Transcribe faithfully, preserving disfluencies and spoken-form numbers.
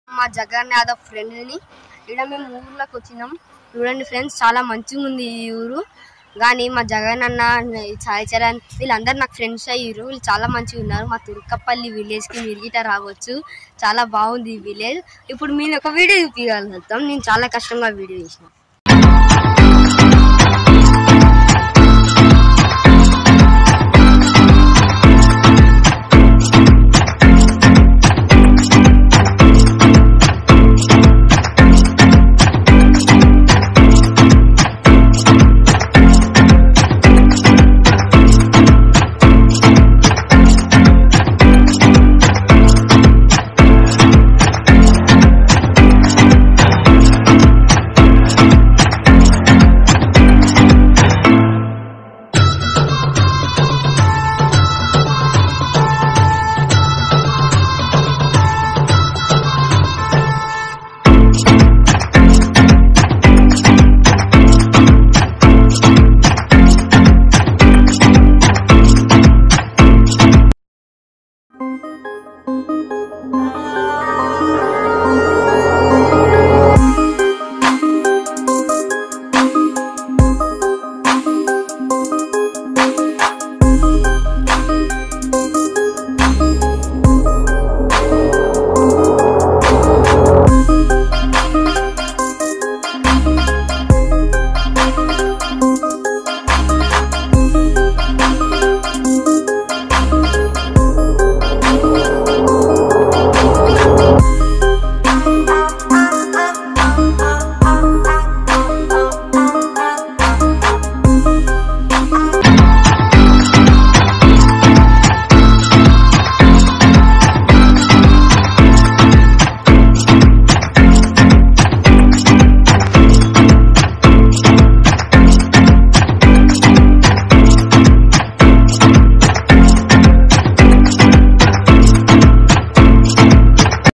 మా జగన్ యాదవ్ ఫ్రెండ్ని ఇక్కడ మేము ఊర్లోకి వచ్చినాం. చూడండి ఫ్రెండ్స్, చాలా మంచిగా ఉంది ఈ ఊరు. కానీ మా జగన్ అన్న సాయి చరణ్ వీళ్ళందరూ నాకు ఫ్రెండ్స్ అయ్యారు. వీళ్ళు చాలా మంచిగా ఉన్నారు. మా తుర్కపల్లి విలేజ్కి మీరు గిట్ట రావచ్చు, చాలా బాగుంది ఈ విలేజ్. ఇప్పుడు మీరు ఒక వీడియో చూపించగలుగుతాం. నేను చాలా కష్టంగా వీడియో చేసిన.